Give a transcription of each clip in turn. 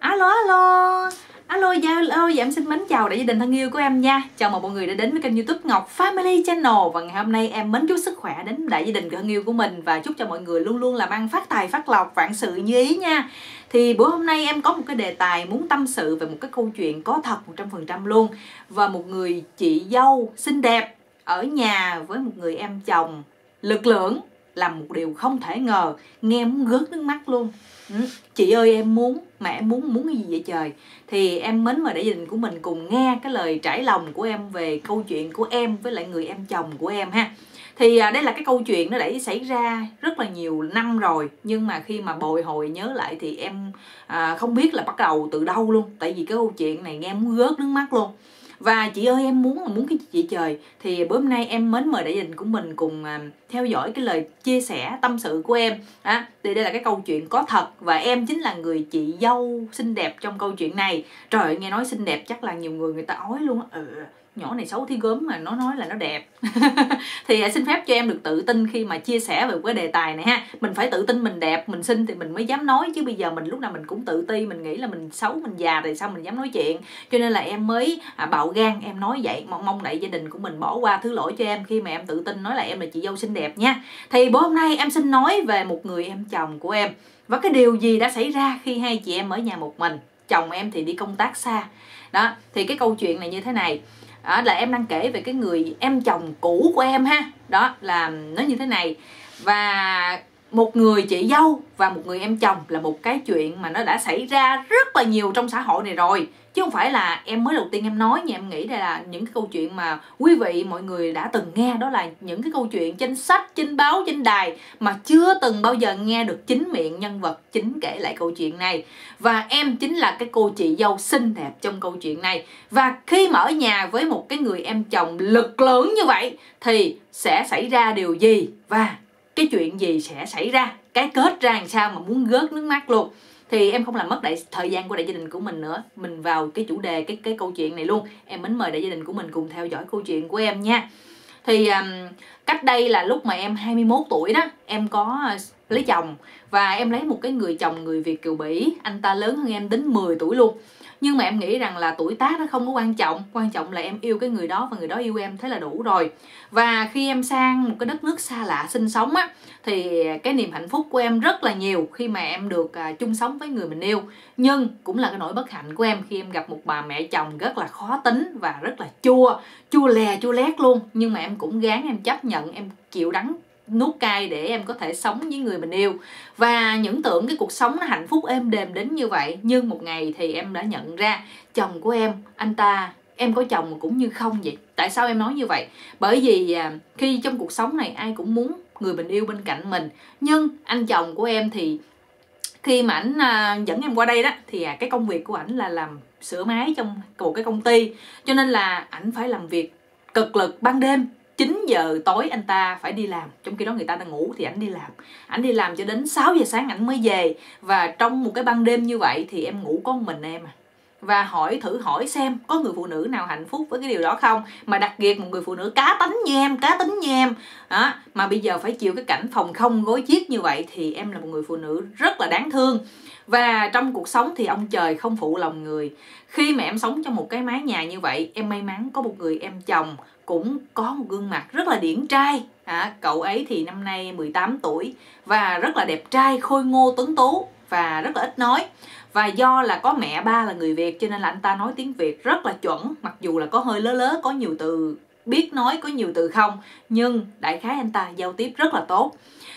Alo, alo. Alo, dạ em xin mến chào đại gia đình thân yêu của em nha. Chào mừng mọi người đã đến với kênh YouTube Ngọc Family Channel. Và ngày hôm nay em mến chúc sức khỏe đến đại gia đình thân yêu của mình. Và chúc cho mọi người luôn luôn làm ăn phát tài phát lộc, vạn sự như ý nha. Thì bữa hôm nay em có một cái đề tài muốn tâm sự về một cái câu chuyện có thật 100% luôn. Và một người chị dâu xinh đẹp ở nhà với một người em chồng lực lưỡng làm một điều không thể ngờ, nghe muốn rớt nước mắt luôn. Chị ơi em muốn, mà em muốn cái gì vậy trời? Thì em mến mời đại gia đình của mình cùng nghe cái lời trải lòng của em về câu chuyện của em với lại người em chồng của em ha. Thì đây là cái câu chuyện nó đã xảy ra rất là nhiều năm rồi, nhưng mà khi mà bồi hồi nhớ lại thì em không biết là bắt đầu từ đâu luôn. Tại vì cái câu chuyện này nghe muốn rớt nước mắt luôn. Và chị ơi em muốn cái gì vậy trời? Thì bữa hôm nay em mến mời đại gia đình của mình cùng theo dõi cái lời chia sẻ tâm sự của em. Thì đây là cái câu chuyện có thật và em chính là người chị dâu xinh đẹp trong câu chuyện này. Trời ơi, nghe nói xinh đẹp chắc là nhiều người ta ói luôn á. Nhỏ này xấu thì gớm mà nó nói là nó đẹp. Thì xin phép cho em được tự tin khi mà chia sẻ về cái đề tài này ha. Mình phải tự tin mình đẹp, mình xinh thì mình mới dám nói, chứ bây giờ mình lúc nào mình cũng tự ti, mình nghĩ là mình xấu, mình già thì sao mình dám nói chuyện. Cho nên là em mới bạo gan em nói vậy. Mong đại gia đình của mình bỏ qua thứ lỗi cho em khi mà em tự tin nói là em là chị dâu xinh đẹp nha. Thì bữa hôm nay em xin nói về một người em chồng của em và cái điều gì đã xảy ra khi hai chị em ở nhà một mình. Chồng em thì đi công tác xa. Đó, thì cái câu chuyện này như thế này. Là em đang kể về cái người em chồng cũ của em ha. Đó là nó như thế này. Và một người chị dâu và một người em chồng là một cái chuyện mà nó đã xảy ra rất là nhiều trong xã hội này rồi, chứ không phải là em mới đầu tiên em nói nha. Em nghĩ đây là những cái câu chuyện mà quý vị mọi người đã từng nghe. Đó là những cái câu chuyện trên sách, trên báo, trên đài mà chưa từng bao giờ nghe được chính miệng nhân vật chính kể lại câu chuyện này. Và em chính là cái cô chị dâu xinh đẹp trong câu chuyện này. Và khi mà ở nhà với một cái người em chồng lực lưỡng như vậy thì sẽ xảy ra điều gì và cái chuyện gì sẽ xảy ra, cái kết ra làm sao mà muốn rớt nước mắt luôn. Thì em không làm mất thời gian của đại gia đình của mình nữa, mình vào cái chủ đề cái câu chuyện này luôn. Em mến mời đại gia đình của mình cùng theo dõi câu chuyện của em nha. Thì cách đây là lúc mà em 21 tuổi đó, em có lấy chồng. Và em lấy một cái người chồng người Việt kiều Bỉ. Anh ta lớn hơn em đến 10 tuổi luôn. Nhưng mà em nghĩ rằng là tuổi tác nó không có quan trọng. Quan trọng là em yêu cái người đó và người đó yêu em, thế là đủ rồi. Và khi em sang một cái đất nước xa lạ sinh sống á, thì cái niềm hạnh phúc của em rất là nhiều khi mà em được chung sống với người mình yêu. Nhưng cũng là cái nỗi bất hạnh của em khi em gặp một bà mẹ chồng rất là khó tính và rất là chua lè chua lét luôn. Nhưng mà em cũng gắng em chấp nhận, em chịu đắng nuốt cay để em có thể sống với người mình yêu. Và những tưởng cái cuộc sống nó hạnh phúc êm đềm đến như vậy. Nhưng một ngày thì em đã nhận ra chồng của em, anh ta, em có chồng mà cũng như không vậy. Tại sao em nói như vậy? Bởi vì khi trong cuộc sống này ai cũng muốn người mình yêu bên cạnh mình. Nhưng anh chồng của em thì khi mà ảnh dẫn em qua đây đó, thì cái công việc của ảnh là làm sửa máy trong một cái công ty. Cho nên là ảnh phải làm việc cực lực ban đêm. 9 giờ tối anh ta phải đi làm. Trong khi đó người ta đang ngủ thì ảnh đi làm. Ảnh đi làm cho đến 6 giờ sáng ảnh mới về. Và trong một cái ban đêm như vậy thì em ngủ có một mình em à. Và thử hỏi xem có người phụ nữ nào hạnh phúc với cái điều đó không. Mà đặc biệt một người phụ nữ cá tính như em đó, mà bây giờ phải chịu cái cảnh phòng không gối chiếc như vậy thì em là một người phụ nữ rất là đáng thương. Và trong cuộc sống thì ông trời không phụ lòng người. Khi mà em sống trong một cái mái nhà như vậy, em may mắn có một người em chồng cũng có một gương mặt rất là điển trai. Cậu ấy thì năm nay 18 tuổi và rất là đẹp trai, khôi ngô tuấn tú và rất là ít nói. Và do là có mẹ ba là người Việt cho nên là anh ta nói tiếng Việt rất là chuẩn. Mặc dù là có hơi lớ, có nhiều từ biết nói, có nhiều từ không. Nhưng đại khái anh ta giao tiếp rất là tốt.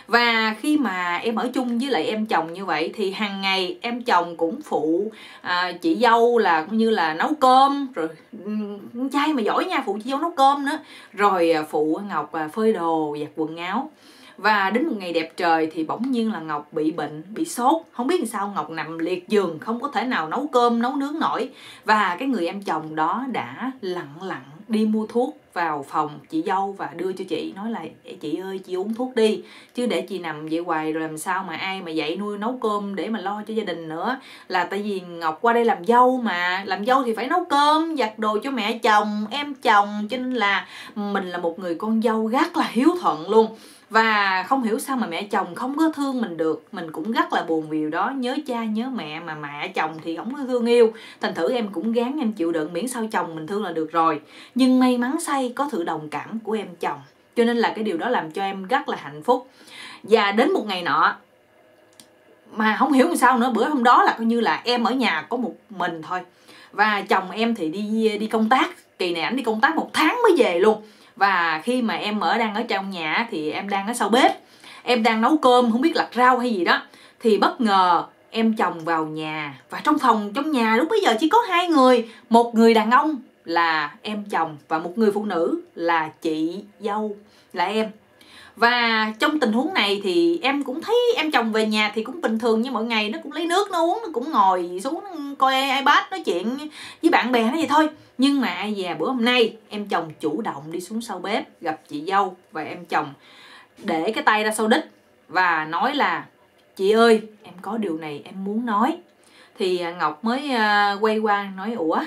Và khi mà em ở chung với lại em chồng như vậy thì hàng ngày em chồng cũng phụ chị dâu là cũng như là nấu cơm. Rồi con trai mà giỏi nha, phụ chị dâu nấu cơm nữa. Rồi phụ Ngọc phơi đồ, giặt quần áo. Và đến một ngày đẹp trời thì bỗng nhiên là Ngọc bị bệnh, bị sốt. Không biết làm sao Ngọc nằm liệt giường, không có thể nào nấu cơm, nấu nướng nổi. Và cái người em chồng đó đã lặng lặng đi mua thuốc vào phòng chị dâu và đưa cho chị. Nói là chị ơi chị uống thuốc đi, chứ để chị nằm vậy hoài rồi làm sao mà ai mà dậy nuôi nấu cơm để mà lo cho gia đình nữa. Là tại vì Ngọc qua đây làm dâu mà, làm dâu thì phải nấu cơm, giặt đồ cho mẹ chồng, em chồng. Cho nên là mình là một người con dâu rất là hiếu thuận luôn. Và không hiểu sao mà mẹ chồng không có thương mình được. Mình cũng rất là buồn vì điều đó. Nhớ cha nhớ mẹ mà mẹ chồng thì không có thương yêu. Thành thử em cũng gắng em chịu đựng, miễn sao chồng mình thương là được rồi. Nhưng may mắn thay có sự đồng cảm của em chồng, cho nên là cái điều đó làm cho em rất là hạnh phúc. Và đến một ngày nọ mà không hiểu làm sao nữa, bữa hôm đó là coi như là em ở nhà có một mình thôi. Và chồng em thì đi công tác. Kỳ này ảnh đi công tác 1 tháng mới về luôn. Và khi mà em đang ở trong nhà thì em đang ở sau bếp, em đang nấu cơm không biết lặt rau hay gì đó, thì bất ngờ em chồng vào nhà. Và trong nhà lúc bấy giờ chỉ có 2 người, một người đàn ông là em chồng và một người phụ nữ là chị dâu là em. Và trong tình huống này thì em cũng thấy em chồng về nhà thì cũng bình thường như mọi ngày, nó cũng lấy nước nó uống, nó cũng ngồi xuống coi iPad nói chuyện với bạn bè nó vậy thôi. Nhưng mà ai dè bữa hôm nay em chồng chủ động đi xuống sau bếp gặp chị dâu, và em chồng để cái tay ra sau đít và nói là: chị ơi, em có điều này em muốn nói. Thì Ngọc mới quay qua nói: ủa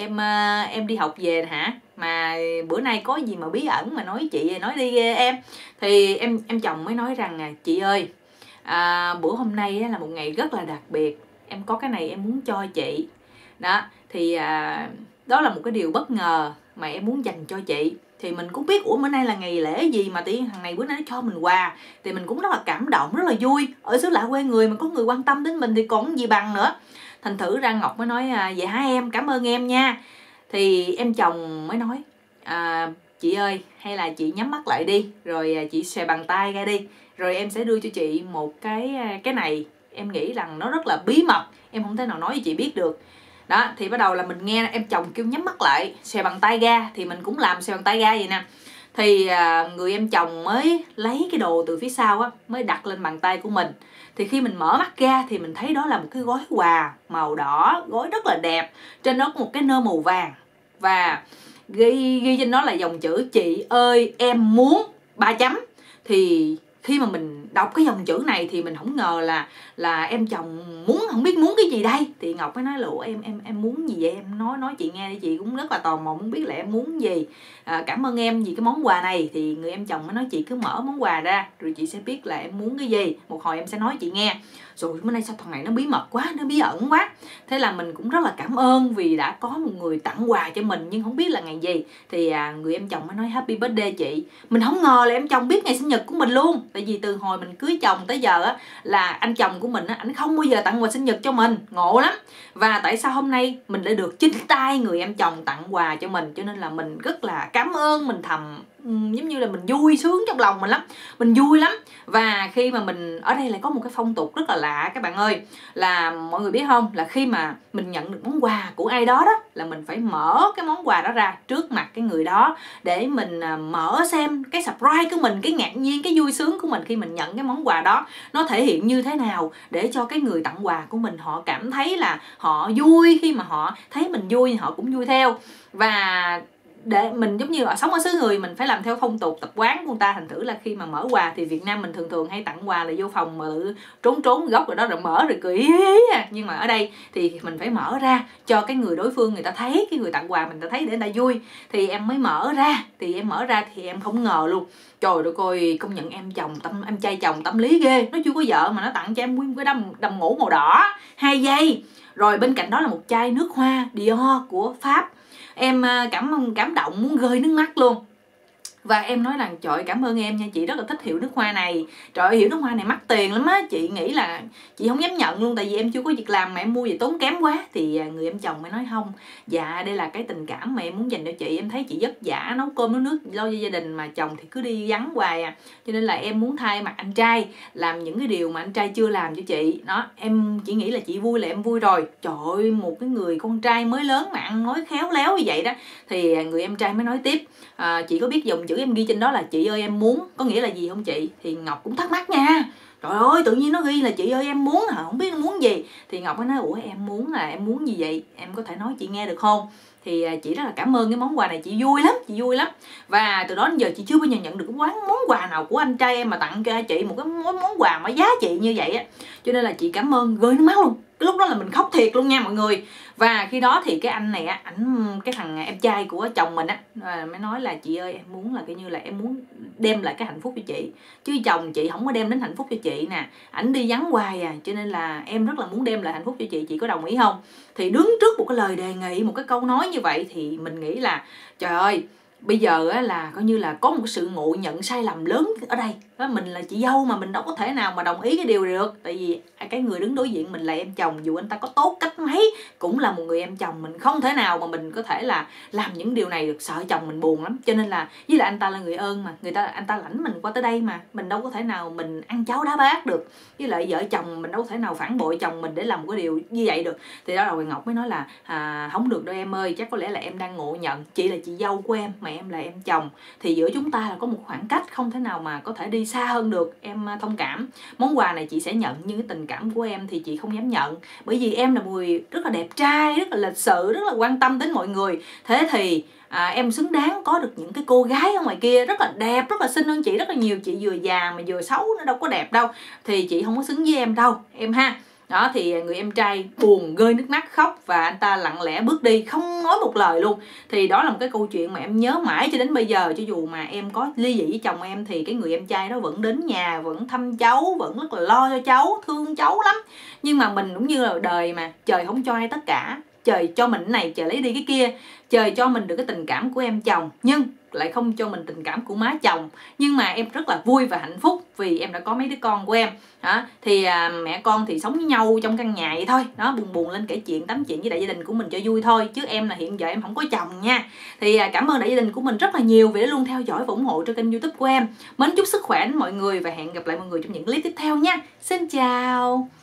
em đi học về hả, mà bữa nay có gì mà bí ẩn mà nói chị, nói đi em. Thì em chồng mới nói rằng: chị ơi, bữa hôm nay là một ngày rất là đặc biệt, em có cái này em muốn cho chị đó. Thì đó là một cái điều bất ngờ mà em muốn dành cho chị. Thì mình cũng biết bữa nay là ngày lễ gì mà tự nhiên thằng này bữa nay nó cho mình quà, thì mình cũng rất là cảm động, rất là vui. Ở xứ lạ quê người mà có người quan tâm đến mình thì còn gì bằng nữa. Thành thử ra Ngọc mới nói: vậy hả em, cảm ơn em nha. Thì em chồng mới nói: chị ơi, hay là chị nhắm mắt lại đi, rồi chị xòe bàn tay ra đi, rồi em sẽ đưa cho chị một cái này. Em nghĩ rằng nó rất là bí mật, em không thể nào nói với chị biết được. Đó, thì bắt đầu là mình nghe em chồng kêu nhắm mắt lại, xòe bàn tay ra, thì mình cũng làm xòe bàn tay ra vậy nè. Thì người em chồng mới lấy cái đồ từ phía sau á, mới đặt lên bàn tay của mình. Thì khi mình mở mắt ra thì mình thấy đó là một cái gói quà màu đỏ, gói rất là đẹp. Trên đó có một cái nơ màu vàng, và ghi trên đó là dòng chữ: chị ơi em muốn 3 chấm. Thì khi mà mình đọc cái dòng chữ này thì mình không ngờ là em chồng muốn, không biết muốn cái gì đây. Thì Ngọc mới nói là: ủa em muốn gì vậy, em nói chị nghe đi, chị cũng rất là tò mò muốn biết là em muốn gì. Cảm ơn em vì cái món quà này. Thì người em chồng mới nói: chị cứ mở món quà ra rồi chị sẽ biết là em muốn cái gì, một hồi em sẽ nói chị nghe. Rồi bữa nay sao thằng này nó bí mật quá, nó bí ẩn quá. Thế là mình cũng rất là cảm ơn vì đã có một người tặng quà cho mình, nhưng không biết là ngày gì. Thì người em chồng mới nói: happy birthday chị. Mình không ngờ là em chồng biết ngày sinh nhật của mình luôn. Tại vì từ hồi mình cưới chồng tới giờ á, là anh chồng của mình á, anh không bao giờ tặng quà sinh nhật cho mình, ngộ lắm. Và tại sao hôm nay mình lại được chính tay người em chồng tặng quà cho mình, cho nên là mình rất là cảm ơn. Mình thầm giống như là mình vui sướng trong lòng mình lắm, mình vui lắm. Và khi mà mình ở đây lại có một cái phong tục rất là lạ các bạn ơi, là mọi người biết không, là khi mà mình nhận được món quà của ai đó đó, là mình phải mở cái món quà đó ra trước mặt cái người đó để mình mở xem cái surprise của mình, cái ngạc nhiên, cái vui sướng của mình khi mình nhận cái món quà đó nó thể hiện như thế nào, để cho cái người tặng quà của mình họ cảm thấy là họ vui. Khi mà họ thấy mình vui thì họ cũng vui theo. Và để mình giống như sống ở xứ người, mình phải làm theo phong tục tập quán của người ta. Thành thử là khi mà mở quà thì Việt Nam mình thường hay tặng quà là vô phòng mà trốn góc rồi đó, rồi mở rồi cười nhưng mà ở đây thì mình phải mở ra cho cái người đối phương người ta thấy, cái người tặng quà mình ta thấy để người ta vui. Thì em mới mở ra, thì em không ngờ luôn. Trời đất ơi, công nhận em trai chồng tâm lý ghê. Nó chưa có vợ mà nó tặng cho em nguyên cái đầm ngủ màu đỏ 2 giây. Rồi bên cạnh đó là một chai nước hoa Dior của Pháp. Em cảm động muốn rơi nước mắt luôn. Và em nói rằng: trời ơi, cảm ơn em nha, chị rất là thích hiệu nước hoa này. Trời ơi, hiệu nước hoa này mắc tiền lắm á, chị nghĩ là chị không dám nhận luôn, tại vì em chưa có việc làm mà em mua về tốn kém quá. Thì người em chồng mới nói: không, dạ đây là cái tình cảm mà em muốn dành cho chị. Em thấy chị vất vả nấu cơm nấu nước lo cho gia đình, mà chồng thì cứ đi vắng hoài cho nên là em muốn thay mặt anh trai làm những cái điều mà anh trai chưa làm cho chị đó. Em chỉ nghĩ là chị vui là em vui rồi. Trời ơi, một cái người con trai mới lớn mà ăn nói khéo léo như vậy đó. Thì người em trai mới nói tiếp: chị có biết dòng chữ em ghi trên đó là chị ơi em muốn có nghĩa là gì không chị? Thì Ngọc cũng thắc mắc nha. Trời ơi, tự nhiên nó ghi là chị ơi em muốn hả, không biết nó muốn gì. Thì Ngọc mới nói: ủa em muốn là em muốn gì vậy, em có thể nói chị nghe được không? Thì chị rất là cảm ơn cái món quà này, chị vui lắm. Và từ đó đến giờ chị chưa bao giờ nhận được cái món quà nào của anh trai em mà tặng cho chị một cái món quà mà giá trị như vậy á. Cho nên là chị cảm ơn rơi nước mắt luôn, cái lúc đó là mình khóc thiệt luôn nha mọi người. Và khi đó thì cái anh này á, cái thằng em trai của chồng mình á mới nói là chị ơi, em muốn là kiểu như là em muốn đem lại cái hạnh phúc cho chị, chứ chồng chị không có đem đến hạnh phúc cho chị nè, ảnh đi vắng hoài à, cho nên là em rất là muốn đem lại hạnh phúc cho chị có đồng ý không? Thì đứng trước một cái lời đề nghị, một cái câu nói như vậy thì mình nghĩ là trời ơi, bây giờ á là coi như là có một sự ngộ nhận sai lầm lớn ở đây đó. Mình là chị dâu mà mình đâu có thể nào mà đồng ý cái điều này được, tại vì cái người đứng đối diện mình là em chồng, dù anh ta có tốt cách mấy cũng là một người em chồng, mình không thể nào mà mình có thể là làm những điều này được, sợ chồng mình buồn lắm. Cho nên là với lại anh ta là người ơn mà, anh ta lãnh mình qua tới đây mà, mình đâu có thể nào mình ăn cháo đá bát được, với lại vợ chồng mình đâu có thể nào phản bội chồng mình để làm một cái điều như vậy được. Thì đó rồi Ngọc mới nói là không được đâu em ơi, chắc có lẽ là em đang ngộ nhận, chị là chị dâu của em mà em là em chồng, thì giữa chúng ta là có một khoảng cách, không thể nào mà có thể đi xa hơn được, em thông cảm. Món quà này chị sẽ nhận, nhưng cái tình cảm của em thì chị không dám nhận, bởi vì em là một người rất là đẹp trai, rất là lịch sự, rất là quan tâm đến mọi người. Thế thì em xứng đáng có được những cái cô gái ở ngoài kia rất là đẹp, rất là xinh hơn chị rất là nhiều. Chị vừa già mà vừa xấu, nó đâu có đẹp đâu, thì chị không có xứng với em đâu em ha. Đó thì người em trai buồn rơi nước mắt khóc, và anh ta lặng lẽ bước đi không nói một lời luôn. Thì đó là một cái câu chuyện mà em nhớ mãi cho đến bây giờ. Cho dù mà em có ly dị với chồng em thì cái người em trai đó vẫn đến nhà, vẫn thăm cháu, vẫn rất là lo cho cháu, thương cháu lắm. Nhưng mà mình cũng như là đời mà, trời không cho ai tất cả, trời cho mình cái này, trời lấy đi cái kia. Trời cho mình được cái tình cảm của em chồng, nhưng lại không cho mình tình cảm của má chồng. Nhưng mà em rất là vui và hạnh phúc vì em đã có mấy đứa con của em. Thì mẹ con thì sống với nhau trong căn nhà vậy thôi. Đó, buồn buồn lên kể chuyện, tám chuyện với đại gia đình của mình cho vui thôi. Chứ em là hiện giờ em không có chồng nha. Thì cảm ơn đại gia đình của mình rất là nhiều vì đã luôn theo dõi và ủng hộ cho kênh YouTube của em. Mến chúc sức khỏe đến mọi người và hẹn gặp lại mọi người trong những clip tiếp theo nha. Xin chào.